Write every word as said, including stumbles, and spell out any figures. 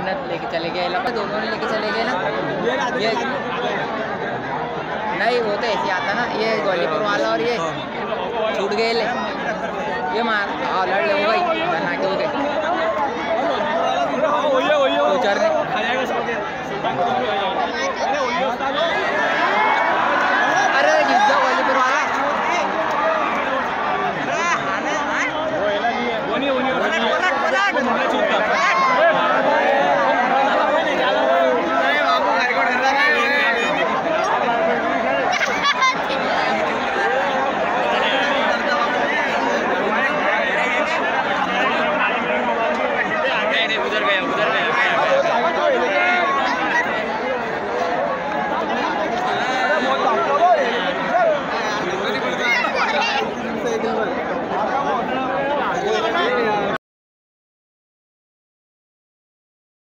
ने लेके चले गए, दोनों ने लेके चले गए ना। ये नहीं वो तो ऐसे आता ना, ये गोलीपुर वाला और ये छूट गए ले, ये मार हाँ लड़ ले हो गई बना के हो गए।